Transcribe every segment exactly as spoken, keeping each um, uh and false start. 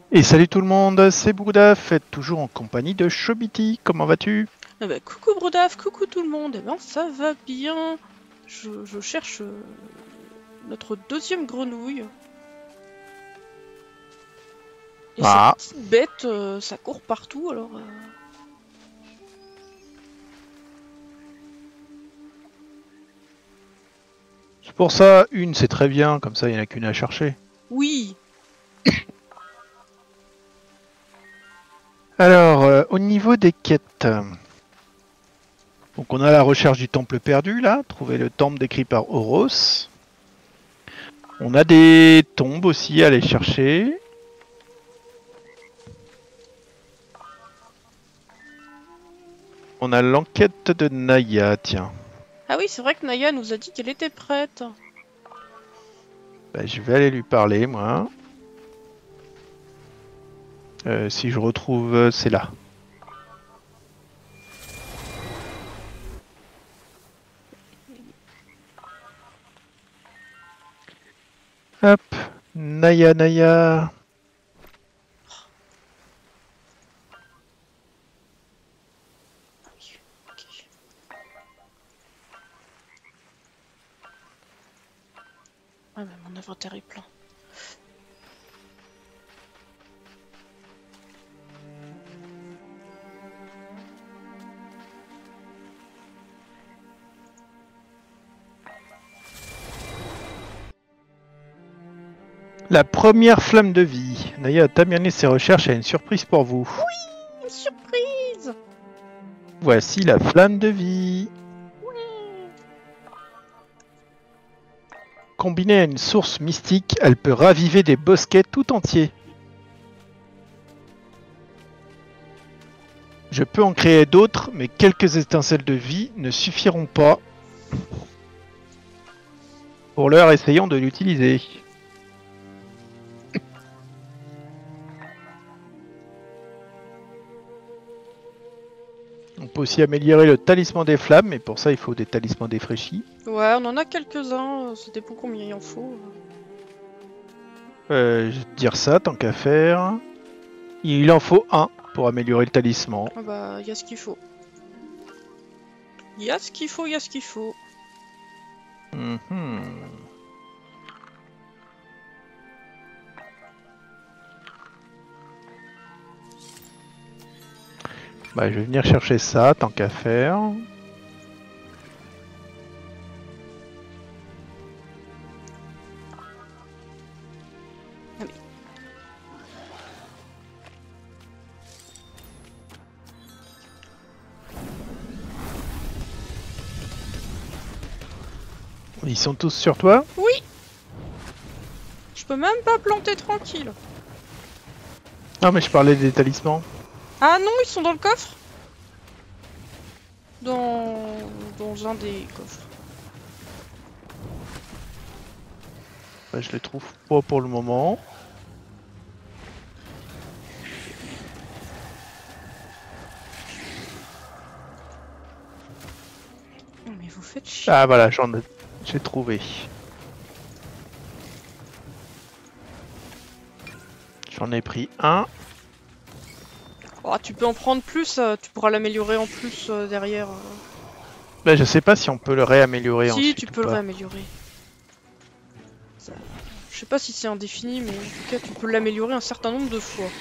Et salut tout le monde, c'est Bourdaf, toujours en compagnie de Chobiti, comment vas-tu? Eh ben, coucou Brodaf, coucou tout le monde, eh ben, ça va bien. Je, je cherche euh, notre deuxième grenouille. Et cette Ah, petite bête, euh, ça court partout alors. euh, c'est pour ça, une c'est très bien, comme ça il n'y en a qu'une à chercher. Oui, Alors, euh, au niveau des quêtes, donc on a la recherche du temple perdu là, trouver le temple décrit par Horos. On a des tombes aussi à aller chercher. On a l'enquête de Naya, tiens. ah oui, c'est vrai que Naya nous a dit qu'elle était prête. Bah, je vais aller lui parler moi. Euh, si je retrouve, euh, c'est là. Hop, Naya, Naya. Ah oui, ok. Ah mais mon inventaire est plein. La première flamme de vie. Naya a terminé ses recherches et a une surprise pour vous. Une surprise. Voici la flamme de vie. Ouais. Combinée à une source mystique, elle peut raviver des bosquets tout entiers. Je peux en créer d'autres, mais quelques étincelles de vie ne suffiront pas. Pour l'heure, essayons de l'utiliser. On peut aussi améliorer le talisman des flammes, mais pour ça il faut des talismans défraîchis. Ouais, on en a quelques-uns, euh, ça dépend combien il en faut. Euh, je vais te dire ça, tant qu'à faire. Il en faut un pour améliorer le talisman. Ah bah, y a ce qu'il faut. Y a ce qu'il faut, y a ce qu'il faut. Mhm. Bah, je vais venir chercher ça, tant qu'à faire. Allez. Ils sont tous sur toi? Oui. Je peux même pas planter tranquille. Non, mais je parlais des talismans. Ah non, ils sont dans le coffre. Dans... dans un des coffres. Bah, je les trouve pas pour le moment. Mais vous faites chier. Ah voilà, j'en ai... j'ai trouvé. J'en ai pris un. Oh, tu peux en prendre plus, euh, tu pourras l'améliorer en plus euh, derrière. euh. Bah, je sais pas si on peut le réaméliorer Si, ensuite tu ou peux le pas. réaméliorer. Ça- Je sais pas si c'est indéfini, mais en tout cas, tu peux l'améliorer un certain nombre de fois.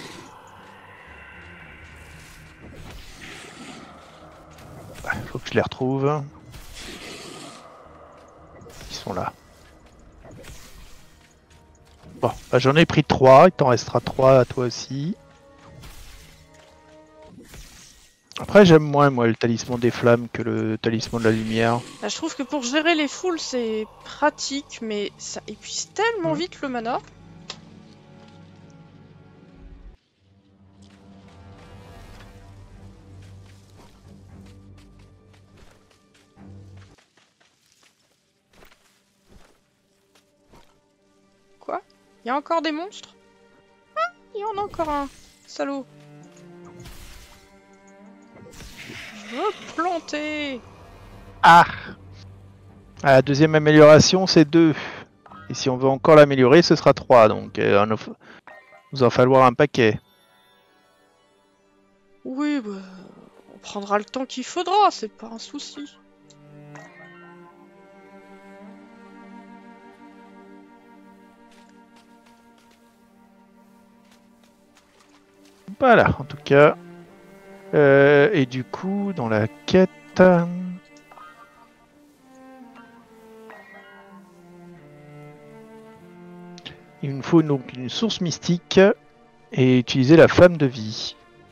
Bah, faut que je les retrouve. Ils sont là. Bon, bah, j'en ai pris trois. Il t'en restera trois à toi aussi. Après, j'aime moins, moi, le talisman des flammes que le talisman de la lumière. Là, je trouve que pour gérer les foules, c'est pratique, mais ça épuise tellement Hmm. vite le mana. Quoi? Il y a encore des monstres? Ah, il y en a encore un. Salaud. Je veux planter. Ah! Ah, la deuxième amélioration, c'est deux. Et si on veut encore l'améliorer, ce sera trois. Donc, euh, un of- Nous en falloir un paquet. Oui, bah, on prendra le temps qu'il faudra, c'est pas un souci. Voilà, en tout cas. Euh, et du coup, dans la quête... Il nous faut donc une source mystique et utiliser la flamme de vie.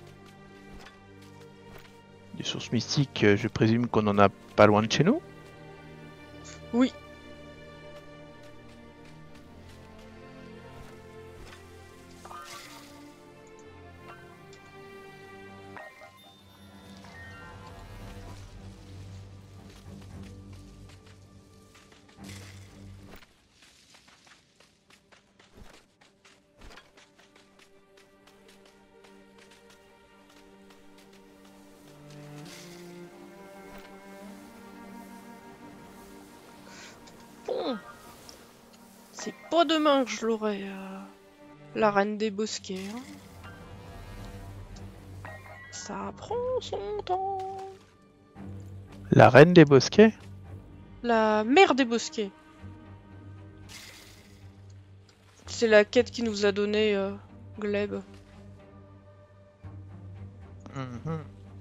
Des sources mystiques, je présume qu'on en a pas loin de chez nous. Oui. Bon. C'est pas demain que je l'aurai, euh, la reine des bosquets. Hein. Ça prend son temps. La reine des bosquets? La mère des bosquets. C'est la quête qui nous a donné euh, Gleb. Mmh.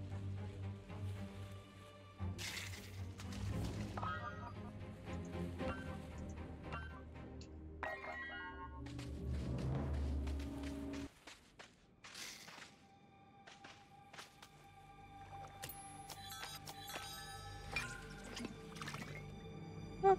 Hop.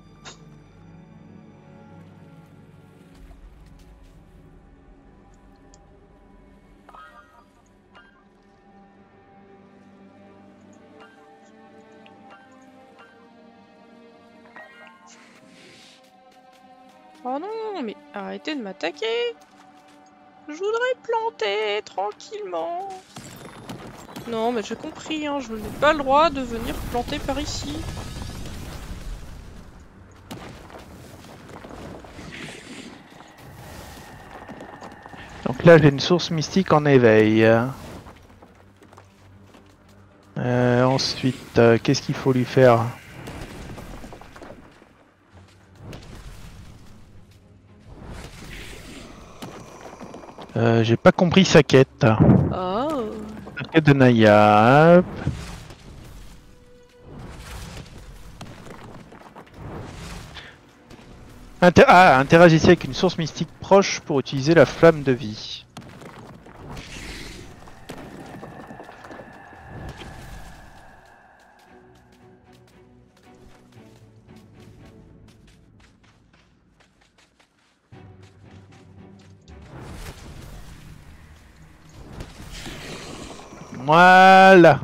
Oh non, mais arrêtez de m'attaquer. Je voudrais planter tranquillement. Non, mais j'ai compris, hein, je n'ai pas le droit de venir planter par ici. Donc là, j'ai une source mystique en éveil. Euh, ensuite, euh, qu'est-ce qu'il faut lui faire? euh, J'ai pas compris sa quête. Oh. La quête de Naya. Hop. Inter ah, interagissez avec une source mystique proche pour utiliser la flamme de vie. Voilà.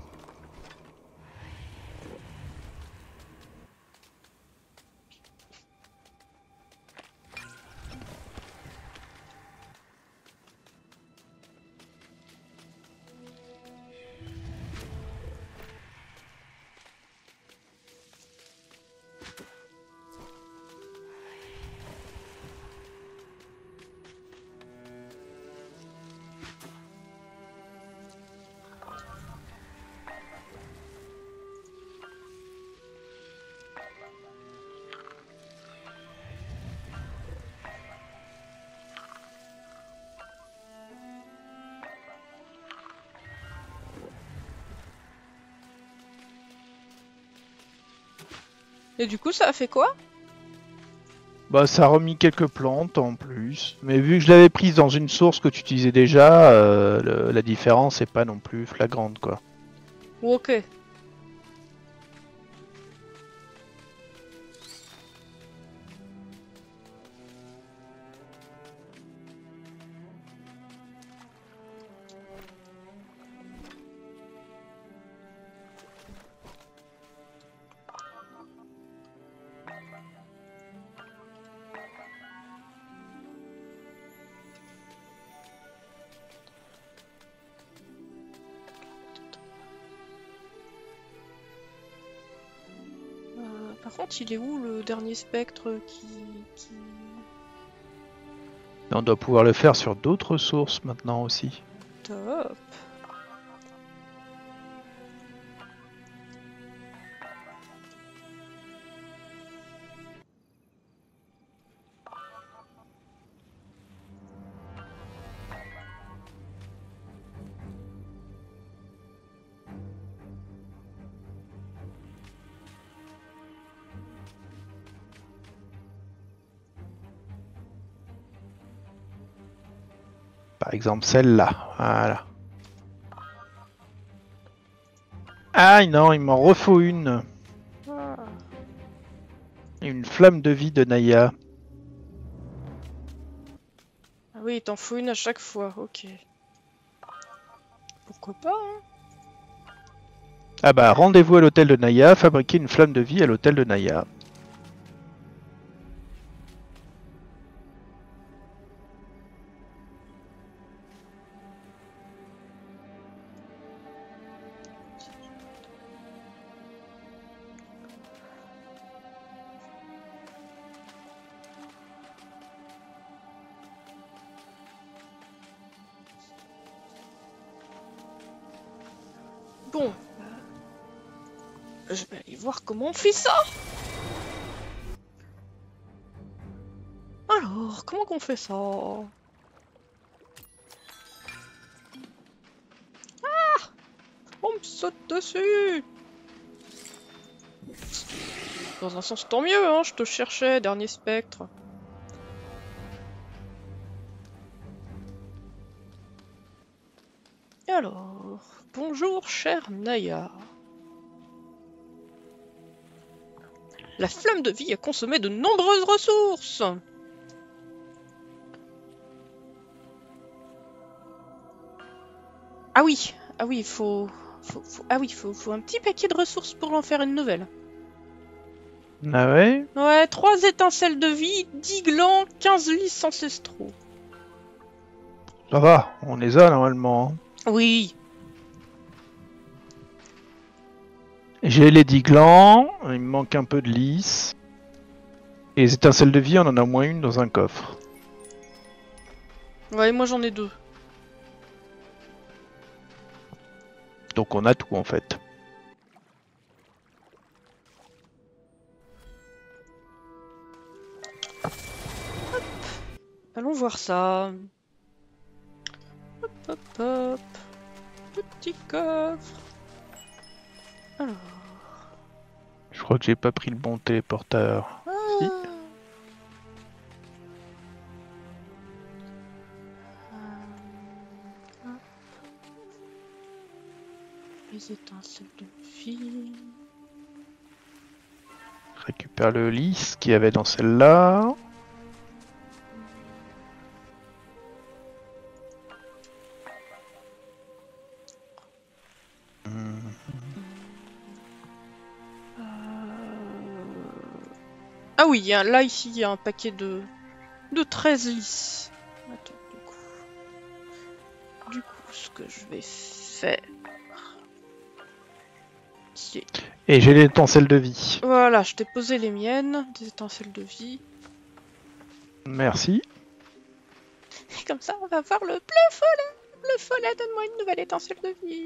Et du coup, ça a fait quoi? Bah, ça a remis quelques plantes en plus. Mais vu que je l'avais prise dans une source que tu utilisais déjà, euh, le, la différence est pas non plus flagrante, quoi. Ok. Par contre, il est où le dernier spectre qui... qui... Et on doit pouvoir le faire sur d'autres sources maintenant aussi. Top. Par exemple celle-là. Voilà. Ah non, il m'en refaut une. Ah. Une flamme de vie de Naya. Ah oui, il t'en faut une à chaque fois, ok. Pourquoi pas, hein? Ah bah, rendez-vous à l'hôtel de Naya, fabriquer une flamme de vie à l'hôtel de Naya. Bon. Je vais aller voir comment on fait ça. Alors, comment qu'on fait ça? Ah! On me saute dessus! Dans un sens, tant mieux, hein, je te cherchais, dernier spectre. Alors, bonjour, chère Naya. La flamme de vie a consommé de nombreuses ressources. Ah oui, ah oui, il faut... faut, faut... Ah oui, il faut, faut un petit paquet de ressources pour en faire une nouvelle. Ah ouais? Ouais, trois étincelles de vie, dix glands, quinze lys ancestraux. Ça va, on les a normalement. Oui. J'ai les dix glands, il me manque un peu de lys. Et les étincelles de vie, on en a au moins une dans un coffre. Ouais, moi j'en ai deux. Donc on a tout en fait. Allons voir ça. Hop, hop, hop. Petit coffre. Alors. Je crois que j'ai pas pris le bon téléporteur. Ah. Si. Euh, hop. Les étincelles de vie. Je récupère le lys qu'il y avait dans celle-là. Ah oui, il y a, là ici il y a un paquet de, de treize lys. Attends, du coup. Du coup, ce que je vais faire. C'est. Et j'ai les étincelles de vie. Voilà, je t'ai posé les miennes, des étincelles de vie. Merci. Et comme ça, on va voir le bleu follet. Le follet, donne-moi une nouvelle étincelle de vie.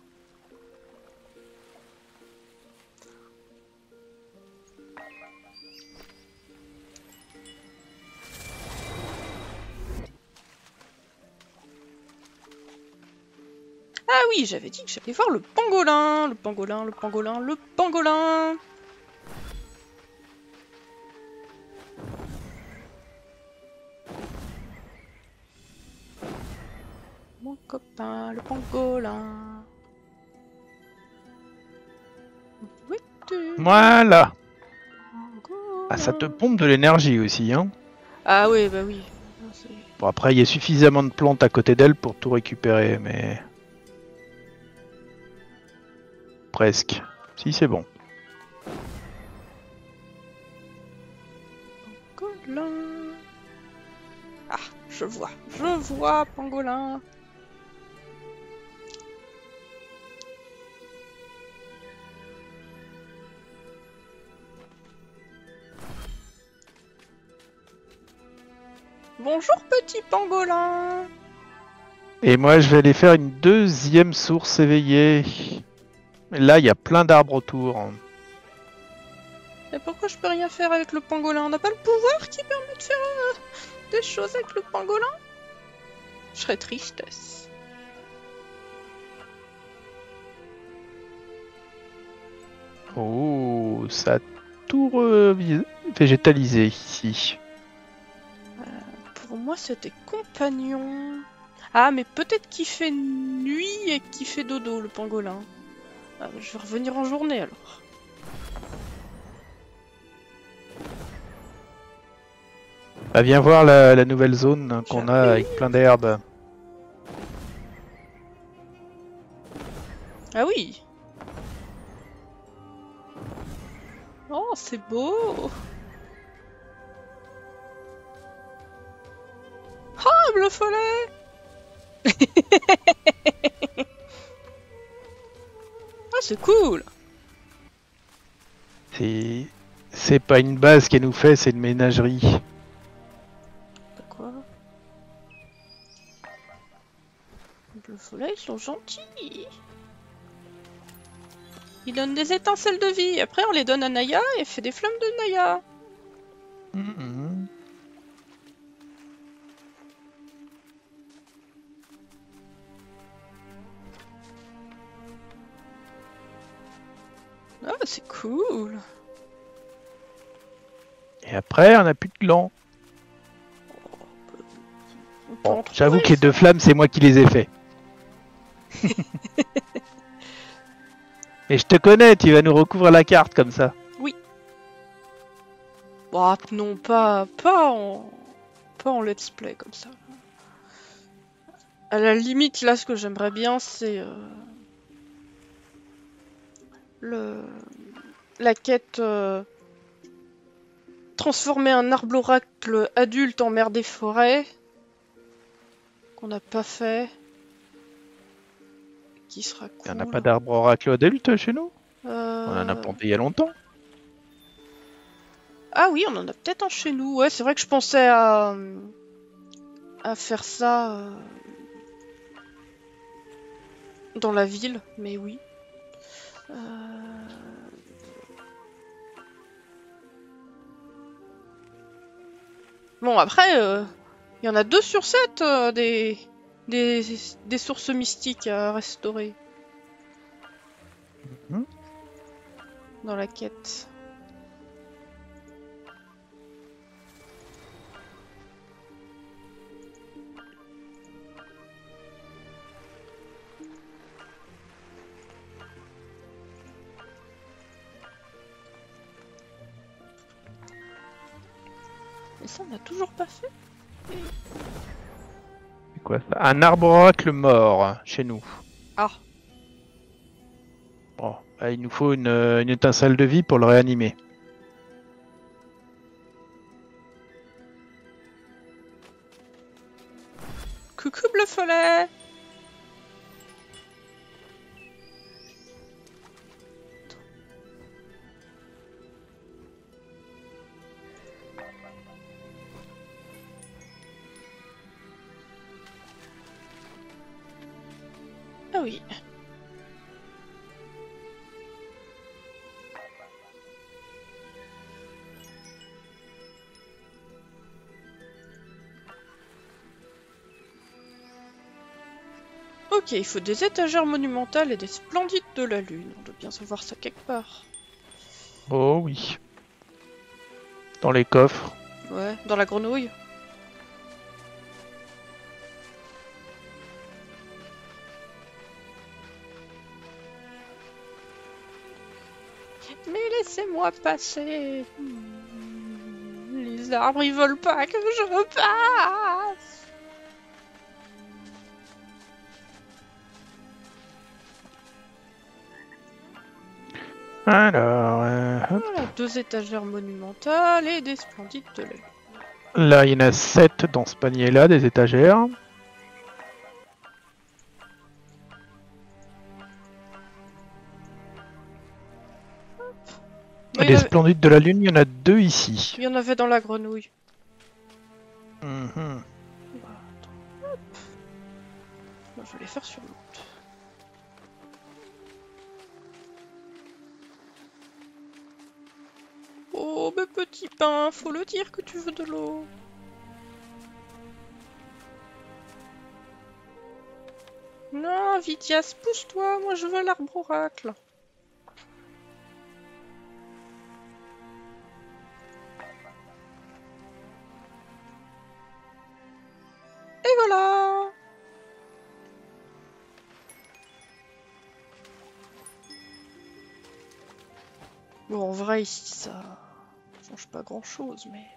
Ah oui, j'avais dit que j'allais voir le pangolin, le pangolin, le pangolin, le pangolin. Mon copain, le pangolin. Où es-tu, Voilà. pangolin? Ah, ça te pompe de l'énergie aussi, hein. Ah oui, bah oui. Bon, après, il y a suffisamment de plantes à côté d'elle pour tout récupérer, mais... Presque. Si, c'est bon. Pangolin. Ah, je vois, je vois, pangolin. Bonjour petit pangolin. Et moi, je vais aller faire une deuxième source éveillée. Là, il y a plein d'arbres autour. Et pourquoi je peux rien faire avec le pangolin? On n'a pas le pouvoir qui permet de faire euh, des choses avec le pangolin? Je serais tristesse. Oh, ça a tout re- végétalisé ici. Pour moi, c'était compagnon. Ah, mais peut-être qu'il fait nuit et qu'il fait dodo, le pangolin. Ah, je vais revenir en journée, alors. Bah, viens voir la, la nouvelle zone qu'on a J'arrive. avec plein d'herbes. Ah oui. Oh, c'est beau. Ah, bleu follet. Ah, c'est cool. C'est... C'est pas une base qu'elle nous fait, c'est une ménagerie. De quoi? Les bleu follet, ils sont gentils. Ils donnent des étincelles de vie. Après, on les donne à Naya et elle fait des flammes de Naya. Mhm. Ah, c'est cool. Et après, on n'a plus de glands. On peut Bon, en j'avoue trouver, que les ça. deux flammes, c'est moi qui les ai fait. Et je te connais, tu vas nous recouvrir la carte comme ça. Bah, non, pas, pas en, pas en let's play comme ça. À la limite, là, ce que j'aimerais bien, c'est euh, le la quête euh, transformer un arbre oracle adulte en mer des forêts qu'on n'a pas fait, qui sera cool. Il n'y en a pas d'arbre oracle adulte chez nous. Euh, On en a planté il y a longtemps. Ah oui, on en a peut-être un chez nous. Ouais, c'est vrai que je pensais à à faire ça euh, dans la ville, mais oui. Euh... Bon, après, il euh, y en a deux sur sept euh, des... des... des sources mystiques à restaurer. Mhm. Dans la quête. Et ça, on n'a toujours pas fait. C'est quoi ça? Un arbre oracle mort chez nous. Ah. Bon, bah, il nous faut une, une étincelle de vie pour le réanimer. Coucou bleu follet. Ah oui. Ok, il faut des étagères monumentales et des splendides de la lune. On doit bien savoir ça quelque part. Oh oui. Dans les coffres. Ouais, dans la grenouille. Mais laissez-moi passer. Hmm, Les arbres, ils veulent pas que je passe. Alors, euh, hop. Voilà, deux étagères monumentales et des splendides de la lune. Là, il y en a sept dans ce panier-là, des étagères. Mais Des il, y avait... splendides de la lune, il y en a deux ici. il y en avait dans la grenouille. Mhm. Bah, attends. Hop. Moi, je vais les faire sur l'autre. Oh, mes petits pains, faut le dire que tu veux de l'eau. Non, Vitias, pousse-toi, moi je veux l'arbre oracle. Et voilà. Bon, en vrai, ici, ça change pas grand-chose, mais...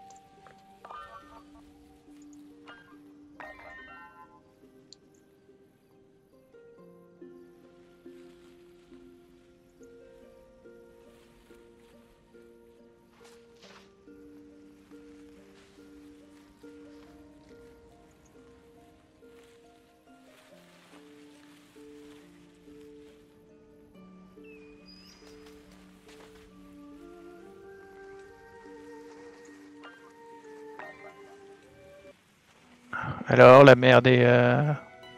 Alors, la merde est... euh,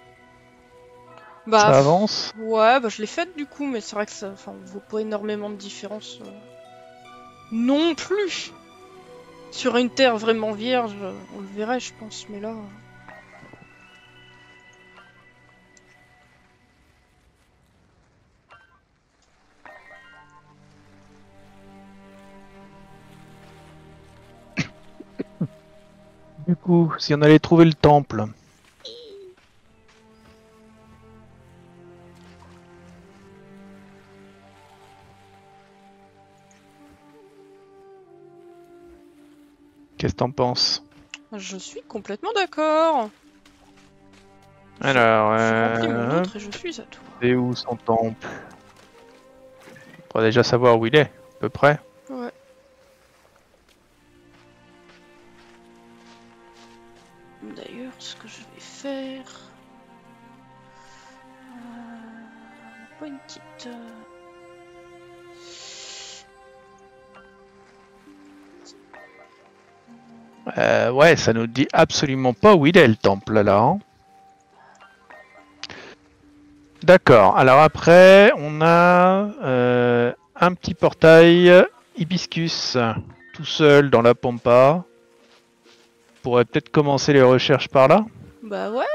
Bah, ça pff, avance? ouais, bah je l'ai faite du coup, mais c'est vrai que ça enfin, on voit pas énormément de différence. euh, Non plus. Sur une terre vraiment vierge, euh, on le verrait, je pense, mais là... Du coup, si on allait trouver le temple... Qu'est-ce que t'en penses? Je suis complètement d'accord. Je, Alors, je remplis mon euh... outre et je suis à toi. c'est où son temple? Faudrait déjà savoir où il est, à peu près. Ouais. D'ailleurs, ce que je vais faire... Euh... Pas une petite... euh, Euh, ouais, ça nous dit absolument pas où il est le temple là. Hein. D'accord. Alors après, on a euh, un petit portail hibiscus tout seul dans la pampa. On pourrait peut-être commencer les recherches par là. Bah ouais.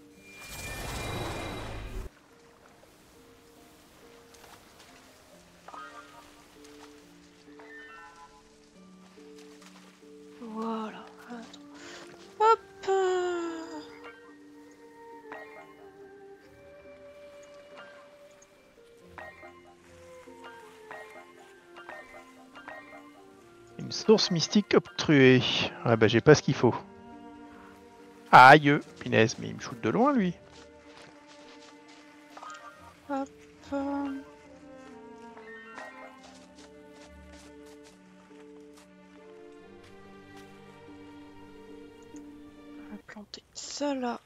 Voilà. Attends. Hop. euh, Une source mystique obstruée. Ah bah j'ai pas ce qu'il faut. Aïe, punaise, mais il me shoot de loin lui. Hop. euh, On va planter ça là.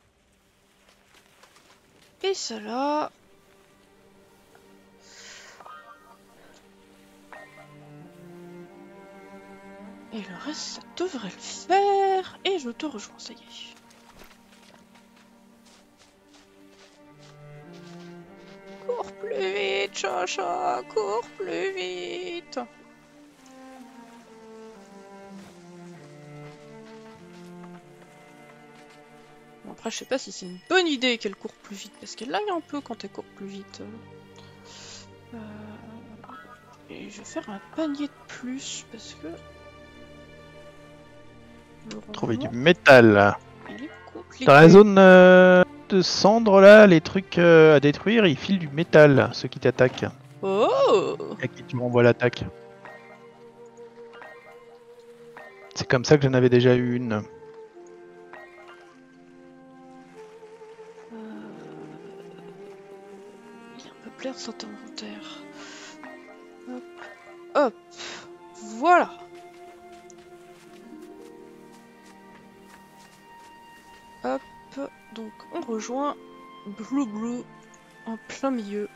Et ça là. Et le reste, ça devrait le faire. Et je te rejoins, ça y est. Cours plus vite, Chacha, cours plus vite. Bon, après, je sais pas si c'est une bonne idée qu'elle court plus vite, parce qu'elle lag un peu quand elle court plus vite. Euh... Et je vais faire un panier de plus, parce que... Le Trouver du rangement, métal. il est compliqué. Dans la zone euh, de cendres là, les trucs euh, à détruire, ils filent du métal, ceux qui t'attaquent. Oh! À qui tu renvoies l'attaque. C'est comme ça que j'en avais déjà eu une. Il est un peu plaire cet inventaire. Hop, hop, voilà. Hop, donc on rejoint Blue Blue en plein milieu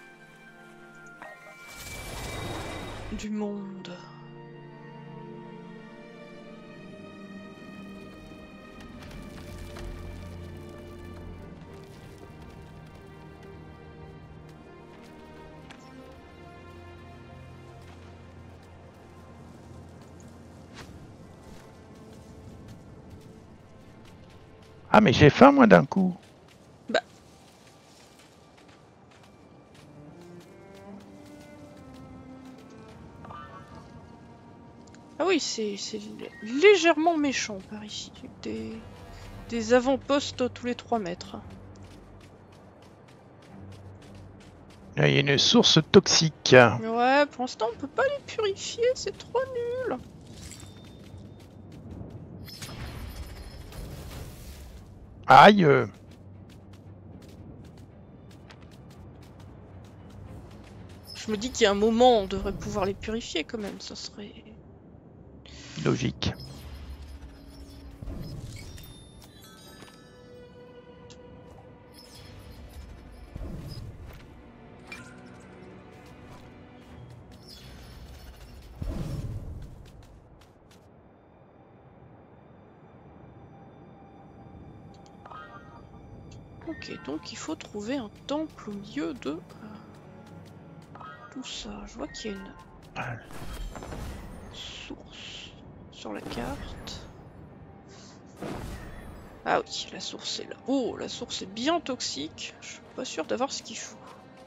du monde. Ah, mais j'ai faim, moi, d'un coup. Bah. Ah oui, c'est légèrement méchant par ici. Des, des avant-postes tous les trois mètres. Là, il y a une source toxique. Ouais, pour l'instant, on peut pas les purifier, c'est trop nul. Aïe. Je me dis qu'il y a un moment, on devrait pouvoir les purifier quand même, ça serait... Logique. Ok, donc il faut trouver un temple au milieu de euh, tout ça. Je vois qu'il y a une source sur la carte. Ah oui, la source est là. Oh, la source est bien toxique. Je suis pas sûr d'avoir ce qu'il faut.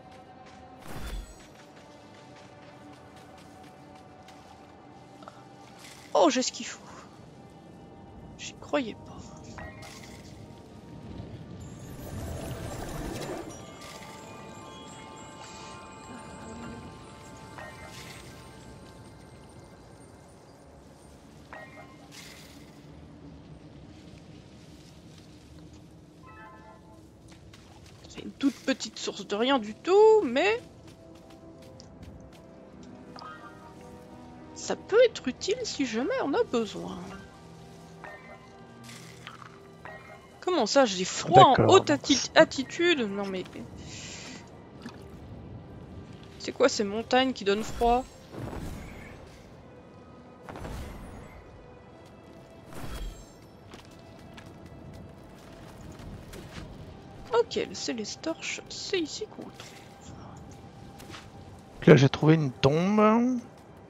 Oh, j'ai ce qu'il faut. J'y croyais pas. C'est une toute petite source de rien du tout, mais... ça peut être utile si jamais on a besoin. Comment ça, j'ai froid en haute atti attitude? Non mais... c'est quoi ces montagnes qui donnent froid? Ok, le Célestorche, c'est ici qu'on le trouve. Là, j'ai trouvé une tombe.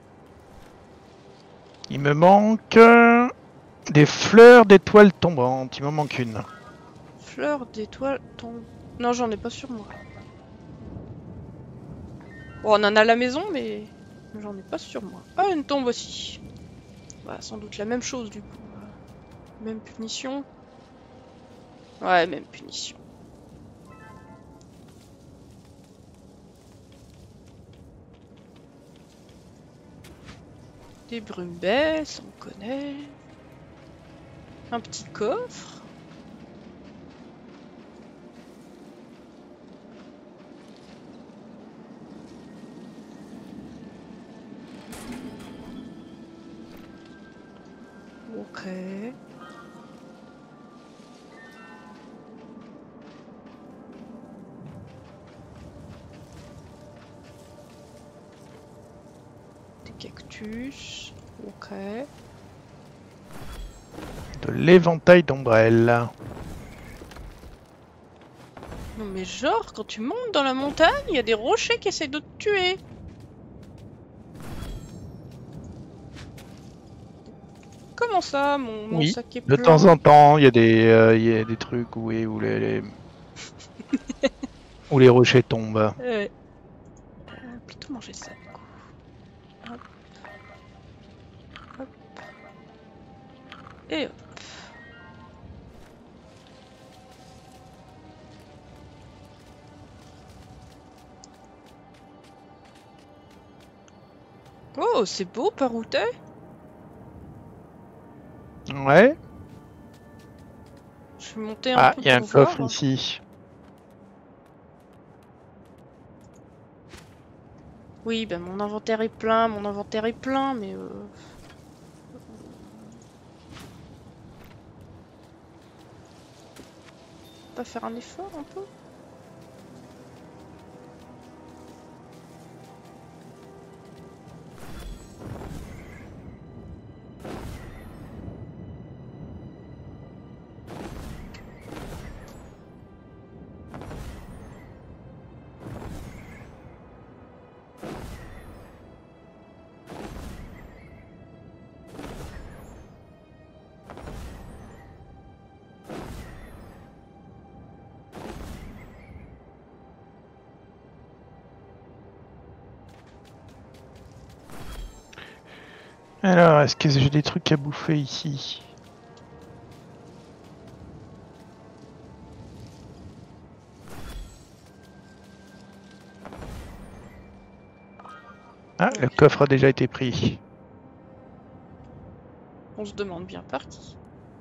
Il me manque des fleurs d'étoiles tombantes. Il me manque une. Fleurs d'étoiles tombantes. Non, j'en ai pas sur moi. Bon, on en a à la maison, mais j'en ai pas sur moi. Ah, une tombe aussi. Bah, sans doute la même chose du coup. Même punition. Ouais, même punition. Des brumes baissent, on connaît. Un petit coffre. Ok. Des cactus. Ok. De l'éventail d'ombrelle. Non mais genre, quand tu montes dans la montagne, il y a des rochers qui essaient de te tuer. Comment ça, mon, mon Oui, sac est de plein? temps en temps, il y a des, euh, il y a des trucs où, oui, où les, les... où les rochers tombent. Ouais. Euh, plutôt manger ça du coup. Hop. Hop. Et hop. Oh, c'est beau par où t'es? Ouais. Je vais monter un Ah, peu il y a un pour coffre voir. ici. Oui, ben mon inventaire est plein, mon inventaire est plein, mais euh... pas faire un effort un peu? Alors, est-ce que j'ai des trucs à bouffer ici? Ah, le coffre a déjà été pris. On se demande bien par qui.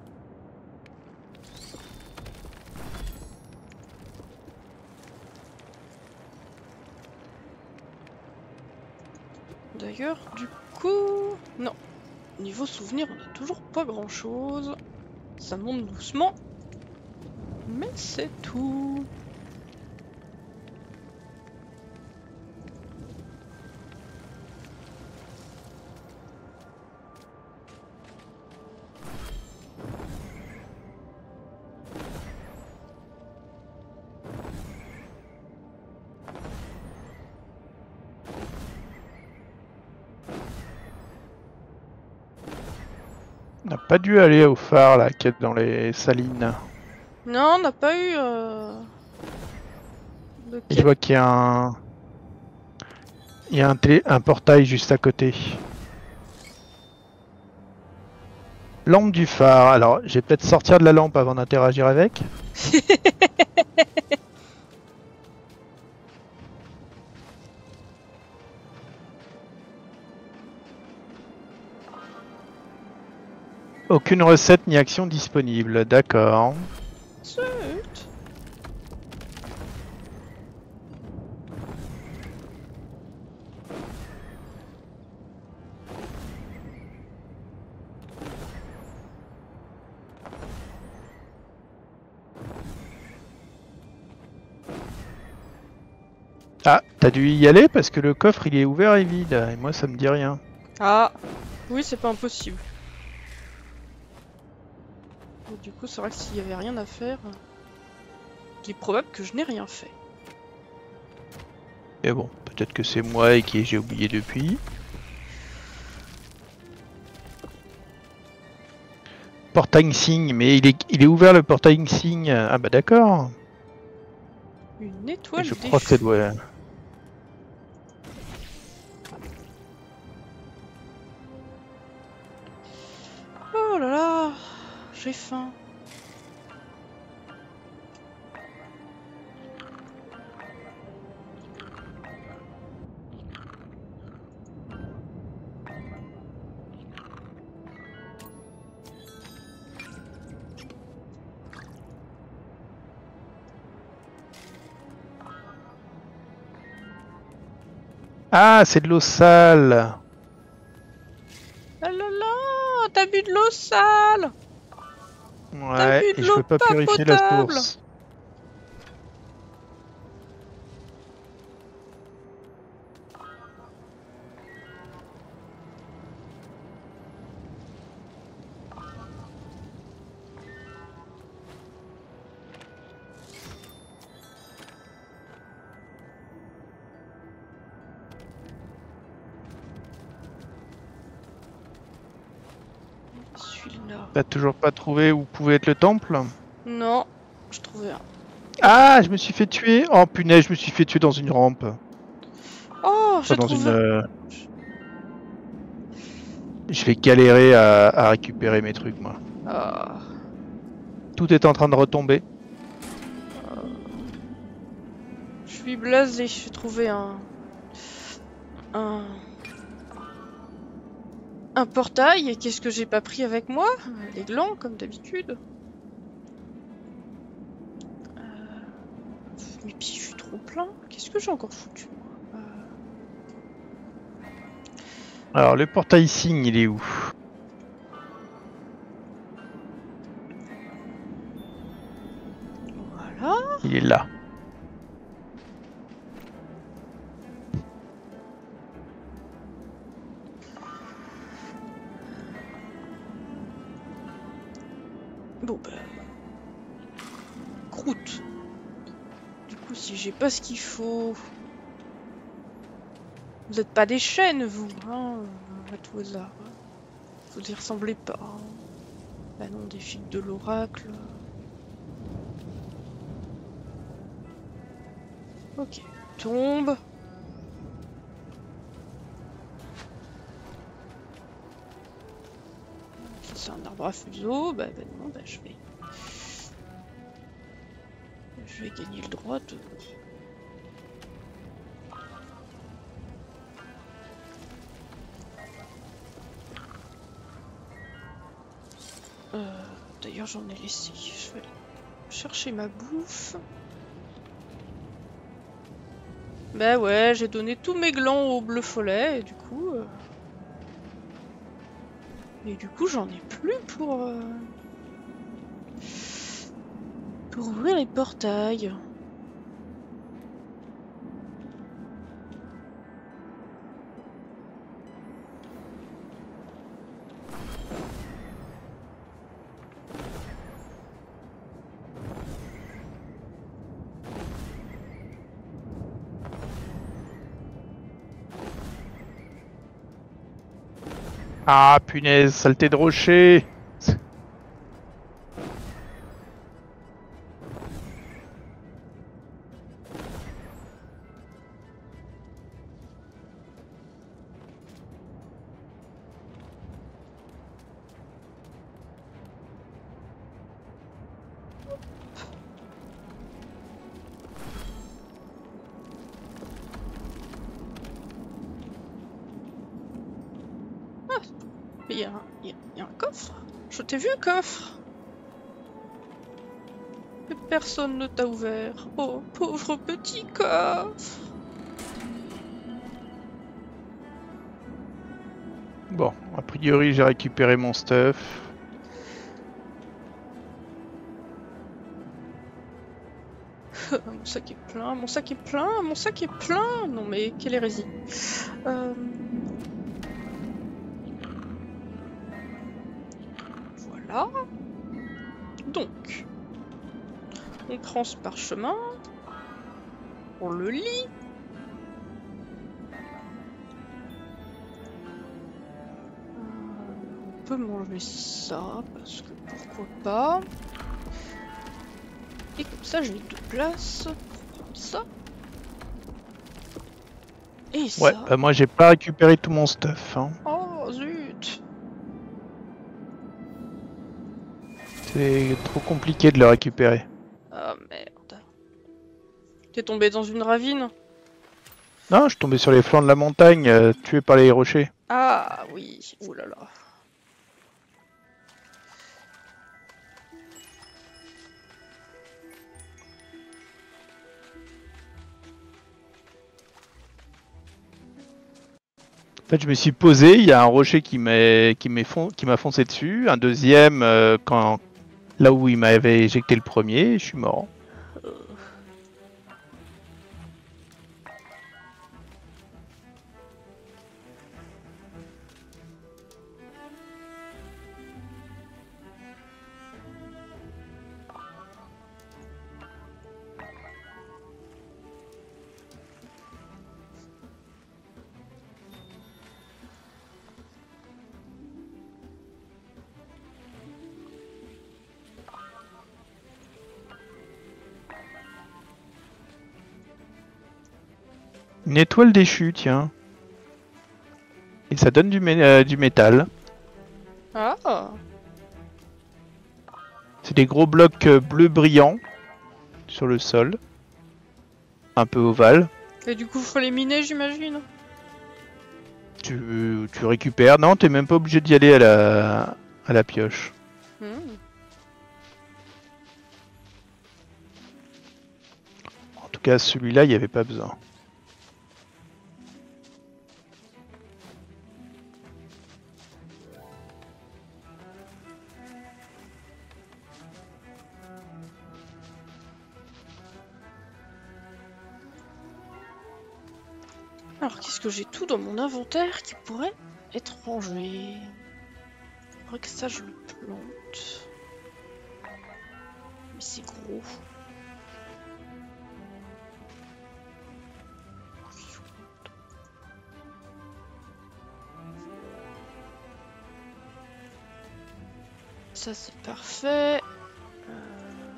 D'ailleurs, du coup... Non. Niveau souvenir, on a toujours pas grand-chose. Ça monte doucement. Mais c'est tout. On n'a pas dû aller au phare là, qui est dans les salines. Non, on n'a pas eu... Euh... de Et je quête. vois qu'il y a un... Il y a un, télé... un portail juste à côté. Lampe du phare. Alors, je vais peut-être sortir de la lampe avant d'interagir avec. Aucune recette ni action disponible. D'accord. Zut. Ah, t'as dû y aller parce que le coffre il est ouvert et vide. Et moi ça me dit rien. Ah. Oui, c'est pas impossible. Et du coup, c'est vrai que s'il y avait rien à faire... Il est probable que je n'ai rien fait. Et bon, peut-être que c'est moi et que j'ai oublié depuis. Portail signe, mais il est, il est ouvert le portail signe. Ah bah d'accord. Une Et étoile je des crois que ça choux. doit... Oh là là. J'ai faim. Ah, c'est de l'eau sale. Ah là là. T'as bu de l'eau sale. T'as Ouais, bu et de je l'eau peux pas pas purifier la potable. source. Celui-là. T'as toujours pas trouvé où pouvait être le temple? Non. Je trouvais un. Ah, je me suis fait tuer. Oh punaise, je me suis fait tuer dans une rampe. Oh, Enfin, j'ai dans une... trouvé... euh, Je vais galérer à, à récupérer mes trucs, moi. Ah. Tout est en train de retomber. Je suis blasé. J'ai trouvé un... Un... Un portail. Et qu'est-ce que j'ai pas pris avec moi? Les glands, comme d'habitude. Euh... Mais puis je suis trop plein. Qu'est-ce que j'ai encore foutu, moi? Euh... Alors, le portail signe, il est où? Voilà. Il est là. Bon bah... Croûte. Du coup, si j'ai pas ce qu'il faut... Vous êtes pas des chênes, vous, hein, à tout hasard. Vous y ressemblez pas. Hein. Bah non, des figues de l'oracle. Ok. Tombe. c'est un arbre à fuseau, bah, bah non, bah je vais... Je vais gagner le droit de... Euh, D'ailleurs j'en ai laissé, je vais aller chercher ma bouffe. Bah ouais, j'ai donné tous mes glands au bleu follet et du coup... Euh... Et du coup j'en ai plus pour... Euh... Pour ouvrir les portails. Ah punaise, saleté de rocher. Mais il y, y, y a un coffre. Je t'ai vu, coffre. Mais personne ne t'a ouvert. Oh, pauvre petit coffre. Bon, a priori j'ai récupéré mon stuff. Mon sac est plein, mon sac est plein, mon sac est plein. Non mais quelle hérésie. Euh... Voilà. Donc, on prend ce parchemin, on le lit. Euh, on peut manger ça, parce que pourquoi pas. Et comme ça, j'ai deux places pour prendre ça. Et Ouais, ça. bah moi j'ai pas récupéré tout mon stuff. Hein. Oh zut. C'est trop compliqué de le récupérer. Ah merde. T'es tombé dans une ravine? Non, je suis tombé sur les flancs de la montagne, euh, tué par les rochers. Ah oui, oulala. Là là. En fait, je me suis posé, il y a un rocher qui m'a qui m'est fon... qui m'a foncé dessus, un deuxième euh, quand là où il m'avait éjecté le premier, et je suis mort. Euh... Une étoile déchue, tiens. Et ça donne du, mé... euh, du métal. Ah. C'est des gros blocs euh, bleus brillants sur le sol. Un peu ovale. Et du coup, faut les miner, j'imagine. Tu, tu récupères. Non, t'es même pas obligé d'y aller à la, à la pioche. Hmm. En tout cas, celui-là, il n'y avait pas besoin. Alors, qu'est-ce que j'ai tout dans mon inventaire qui pourrait être rangé? Faudrait que ça, je le plante. Mais c'est gros. Ça, c'est parfait. Euh...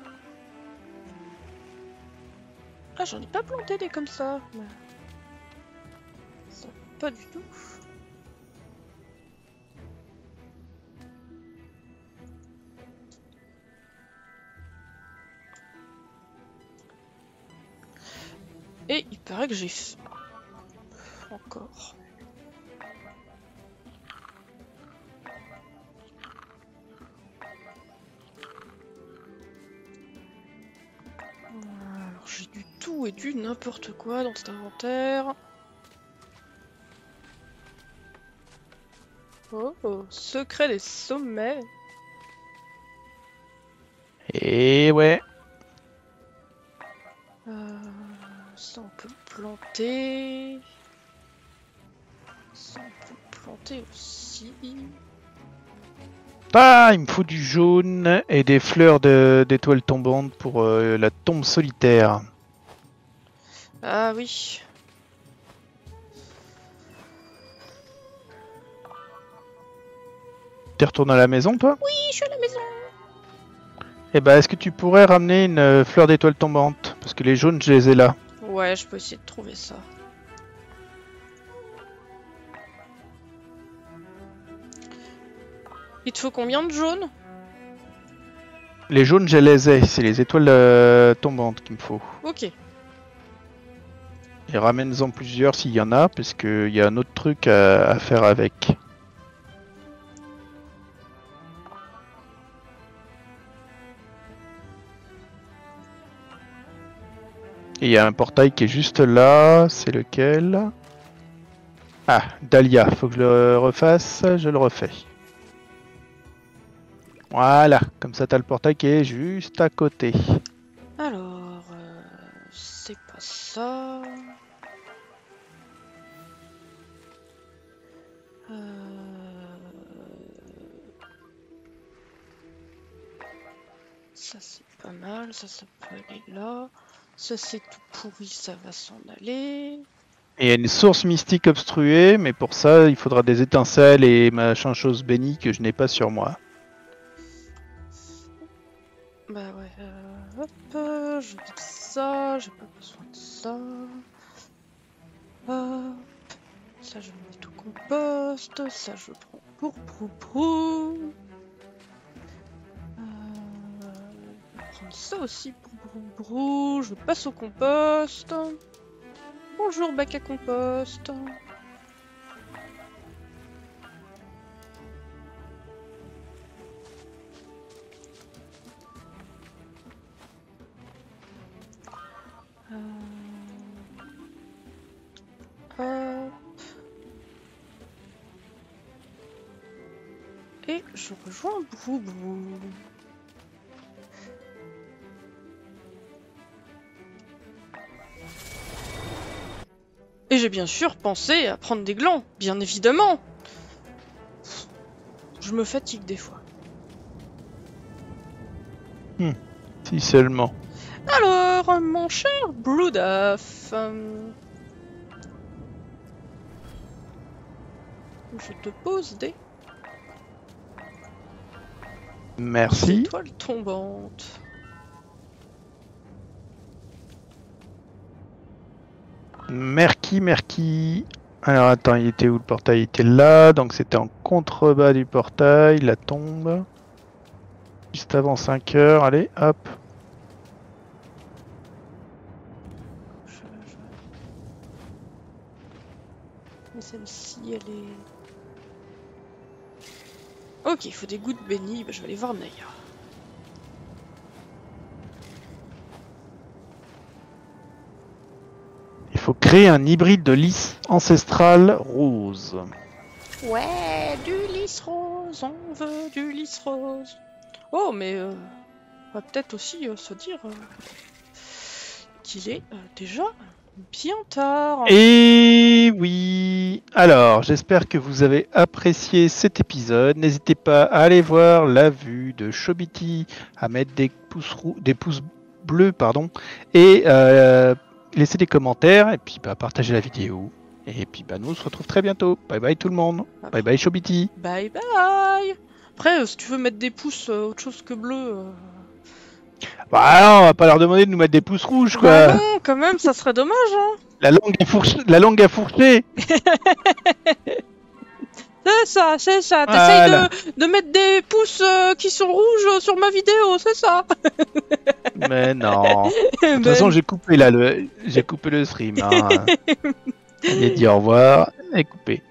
Ah, j'en ai pas planté des comme ça. Mais... ça, pas du tout. paraît que j'ai... f- Encore. Alors j'ai du tout et du n'importe quoi dans cet inventaire. Oh, oh, secret des sommets. Et ouais. Euh, ça on peut le planter. Ça on peut le planter aussi. Ah, il me faut du jaune et des fleurs de- d'étoiles tombantes pour euh, la tombe solitaire. Ah oui. T'es retourné à la maison, toi? Oui, je suis à la maison. Eh ben, est-ce que tu pourrais ramener une euh, fleur d'étoile tombante? Parce que les jaunes, je les ai là. Ouais, je peux essayer de trouver ça. Il te faut combien de jaunes? Les jaunes, je les ai. C'est les étoiles euh, tombantes qu'il me faut. Ok. Et ramène-en plusieurs s'il y en a, parce qu'il y a un autre truc à, à faire avec. Et il y a un portail qui est juste là. C'est lequel? Ah, Dahlia. Faut que je le refasse. Je le refais. Voilà. Comme ça, t'as le portail qui est juste à côté. Alors, euh, c'est pas ça. Euh... Ça c'est pas mal, ça ça peut aller là. Ça c'est tout pourri, ça va s'en aller. Et il y a une source mystique obstruée, mais pour ça, il faudra des étincelles et machin chose bénie que je n'ai pas sur moi. Bah ouais, euh, hop, euh, je vide ça, j'ai pas besoin de ça. Hop, ça je mets tout compost, ça je prends pour brou brou. Euh, je vais prendre ça aussi pour brou brou, je passe au compost. Bonjour bac à compost. Euh... Hop. Et je rejoins Brou Brou. Et j'ai bien sûr pensé à prendre des glands, bien évidemment. Je me fatigue des fois. Hmm, si seulement. Alors, mon cher Bloodaf, euh, je te pose des Merci. étoiles tombantes. Merci, merci. Alors attends, il était où le portail? Il était là, donc c'était en contrebas du portail, la tombe. Juste avant cinq heures, allez, hop. Je, je... Mais celle-ci, elle est... Ok, il faut des gouttes bénies, bah, je vais aller voir Naya. Il faut créer un hybride de lys ancestral rose. Ouais, du lys rose, on veut du lys rose. Oh, mais euh, on va peut-être aussi euh, se dire euh, qu'il est euh, déjà bien tard. Et oui. Alors, j'espère que vous avez apprécié cet épisode. N'hésitez pas à aller voir la vue de Chobiti, à mettre des pouces roux, des pouces bleus, pardon, et euh, laisser des commentaires et puis bah, partager la vidéo. Et puis bah, nous on se retrouve très bientôt. Bye bye tout le monde. Bye bye Chobiti. Bye bye. Après, euh, si tu veux mettre des pouces euh, autre chose que bleu. Euh... Bah non, on va pas leur demander de nous mettre des pouces rouges quoi. Bah non, quand même, ça serait dommage. Hein. La langue à fourcher. La langue à fourcher. C'est ça, c'est ça. T'essayes Voilà. de, de mettre des pouces euh, qui sont rouges sur ma vidéo, c'est ça. Mais non. De toute Ben, façon, j'ai coupé là, le... j'ai coupé le stream. Hein. J'ai dit au revoir et coupé.